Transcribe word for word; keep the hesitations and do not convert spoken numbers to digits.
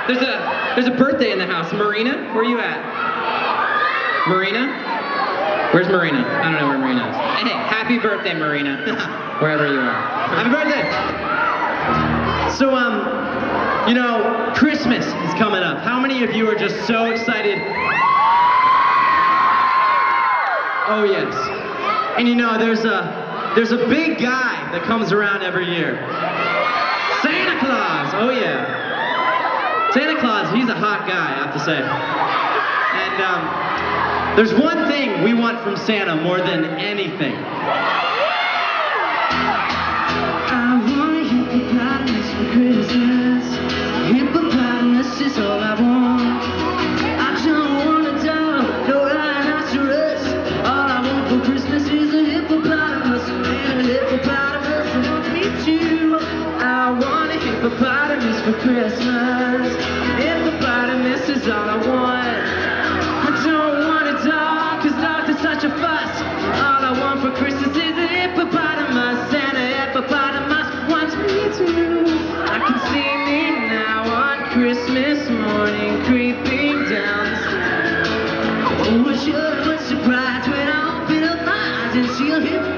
There's a there's a birthday in the house. Marina, where are you at? Marina? Where's Marina? I don't know where Marina is. Hey, happy birthday, Marina. Wherever you are. Happy birthday! So, um, you know, Christmas is coming up. How many of you are just so excited? Oh, yes. And you know, there's a, there's a big guy that comes around every year. Santa Claus! Oh, yeah. Santa Claus, he's a hot guy, I have to say. And um, there's one thing we want from Santa more than anything. I want a hippopotamus for Christmas. Hippopotamus is all I want. I don't want a dog, no rhinoceros. All I want for Christmas is a hippopotamus. And a hippopotamus wants me too. I want a hippopotamus for Christmas. Hippopotamus is all I want. I don't want a dog, cause dogs are such a fuss. All I want for Christmas is a hippopotamus. And a hippopotamus wants me too. I can see me now on Christmas morning, creeping down the stairs. Oh, I sure was surprised when I opened up my eyes and see a hippopotamus.